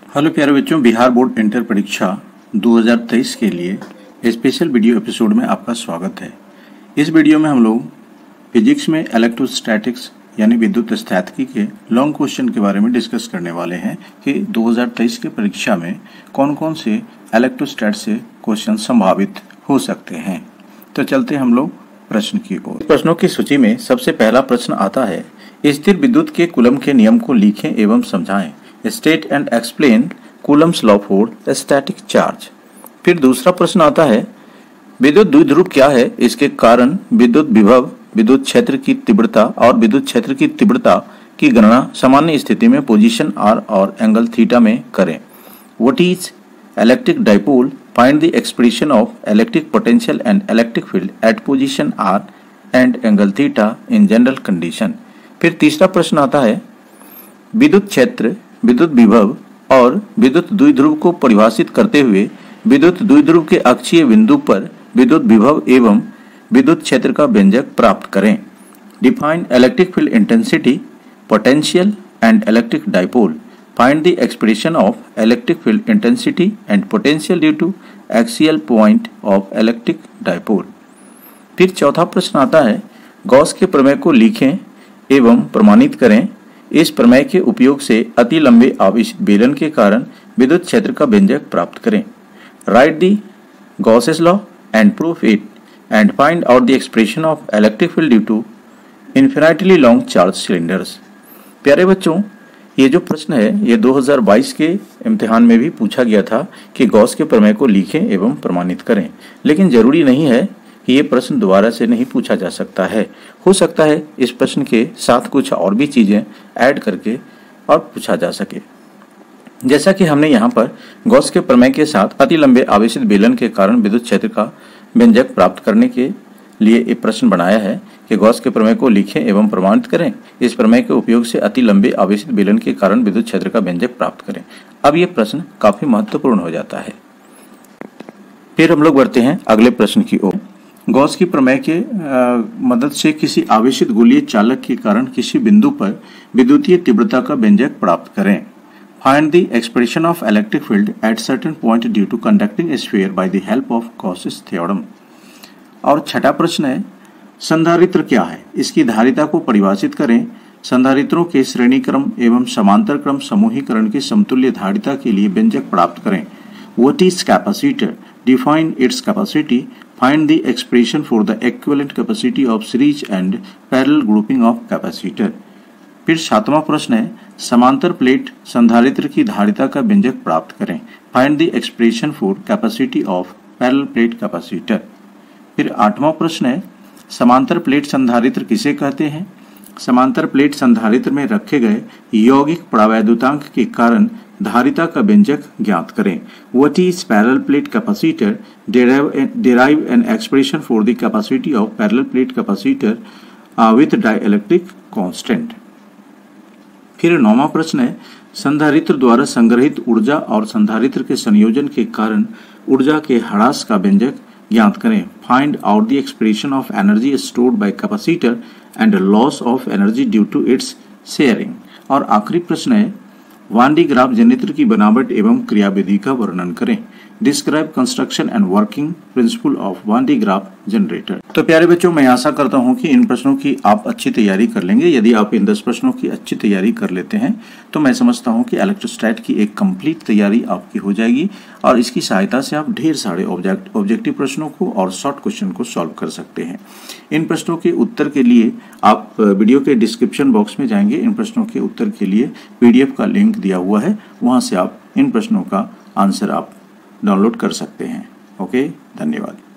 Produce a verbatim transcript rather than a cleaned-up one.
Hello प्यारे बच्चों, Bihar board inter परीक्षा दो हज़ार तेईस के लिए स्पेशल वीडियो एपिसोड में आपका स्वागत है। इस वीडियो में हम लोग फिजिक्स में इलेक्ट्रोस्टैटिक्स यानी विद्युत स्थैतिकी के लॉन्ग क्वेश्चन के बारे में डिस्कस करने वाले हैं कि दो हज़ार तेईस के परीक्षा में कौन कौन से इलेक्ट्रोस्टैट से क्वेश्चन संभावित हो सकते हैं। तो चलते हम लोग प्रश्न की ओर। प्रश्नों की सूची में सबसे पहला प्रश्न आता है, स्थिर विद्युत के कूलम के नियम को लिखें एवं समझाएं। State and explain Coulomb's law for static charge. फिर दूसरा प्रश्न आता है, विद्युत द्विध्रुव क्या है, इसके कारण विद्युत विभव, विद्युत क्षेत्र की तीव्रता और विद्युत क्षेत्र की तीव्रता की गणना सामान्य स्थिति में पोजीशन आर और एंगल थीटा में करें। What is electric dipole, find the expression of electric potential and electric field at position R and angle theta in general condition. फिर तीसरा प्रश्न आता है, विद्युत क्षेत्र, विद्युत विभव और विद्युत द्विध्रुव को परिभाषित करते हुए विद्युत द्विध्रुव के अक्षीय बिंदु पर विद्युत विभव एवं विद्युत क्षेत्र का व्यंजक प्राप्त करें। Define electric field intensity, potential and electric dipole, find the expression of electric field intensity and potential due to axial point of electric dipole. फिर चौथा प्रश्न आता है, गॉस के प्रमेय को लिखें एवं प्रमाणित करें। इस प्रमेय के उपयोग से अति लंबे आवेशित बेलन के कारण विद्युत क्षेत्र का व्यंजक प्राप्त करें। Write the Gauss's law and proof it and find out the expression of electric field due to infinitely long charge cylinders. प्यारे बच्चों, ये जो प्रश्न है ये दो हज़ार बाईस के इम्तिहान में भी पूछा गया था कि गॉस के प्रमेय को लिखें एवं प्रमाणित करें, लेकिन जरूरी नहीं है कि ये प्रश्न दोबारा से नहीं पूछा जा सकता है। हो सकता है इस प्रश्न के साथ कुछ और भी चीजें ऐड करके और पूछा जा सके। जैसा कि हमने यहाँ पर गॉस के प्रमेय के साथ अति लंबे आवेशित बेलन के कारण विद्युत क्षेत्र का व्यंजक प्राप्त करने के लिए एक प्रश्न बनाया है कि गॉस के प्रमेय को लिखें एवं प्रमाणित करें। इस प्रमेय के उपयोग से अति लंबे आवेशित बेलन के कारण विद्युत क्षेत्र का व्यंजक प्राप्त करें। अब ये प्रश्न काफी महत्वपूर्ण हो जाता है। फिर हम लोग बढ़ते हैं अगले प्रश्न की ओर। गॉस की प्रमेय के आ, मदद से किसी आवेशित गोलीय चालक के कारण किसी बिंदु पर विद्युतीय तीव्रता का व्यंजक प्राप्त करें। Find the expression of electric field at certain point due to conducting sphere by the help of Gauss's theorem. और छठा प्रश्न है, संधारित्र क्या है, इसकी धारिता को परिभाषित करें। संधारित्रों के श्रेणी क्रम एवं समांतर क्रम समूहीकरण की समतुल्य धारिता के लिए व्यंजक प्राप्त करें। What is capacitor, define its capacity, find the expression for the equivalent capacity of series and parallel grouping of capacitor. फिर सातवां प्रश्न है, समांतर प्लेट संधारित्र की धारिता का व्यंजक प्राप्त करें। Find the expression for capacity of parallel plate capacitor. फिर आठवां प्रश्न है, समांतर प्लेट संधारित्र किसे कहते हैं। समांतर प्लेट संधारित्र में रखे गए यौगिक परावैद्युतांक के कारण धारिता का व्यंजक ज्ञात करें। What is parallel plate capacitor, derive an expression for the capacity of parallel plate capacitor with dielectric constant. फिर नौवां प्रश्न है, संधारित्र द्वारा संग्रहित ऊर्जा और संधारित्र के संयोजन के कारण ऊर्जा के ह्रास का व्यंजक ज्ञात करें। Find out the expression of energy stored by capacitor and loss of energy due to its sharing. और आखिरी प्रश्न है, वान डी ग्राफ जनरेटर की बनावट एवं क्रियाविधि का वर्णन करें। Describe construction and working principle of Van de Graaff generator. तो प्यारे बच्चों, मैं आशा करता हूं कि इन प्रश्नों की आप अच्छी तैयारी कर लेंगे। यदि आप इन दस प्रश्नों की अच्छी तैयारी कर लेते हैं तो मैं समझता हूं कि इलेक्ट्रोस्टैट की एक कंप्लीट तैयारी आपकी हो जाएगी और इसकी सहायता से आप ढेर सारे ऑब्जेक्ट ऑब्जेक्टिव प्रश्नों को और शॉर्ट क्वेश्चन को सॉल्व कर सकते हैं। इन प्रश्नों के उत्तर के लिए आप वीडियो के डिस्क्रिप्शन बॉक्स में जाएंगे। इन प्रश्नों के उत्तर के लिए पीडीएफ का लिंक दिया हुआ है, वहां से आप इन प्रश्नों का आंसर आप डाउनलोड कर सकते हैं। ओके, धन्यवाद।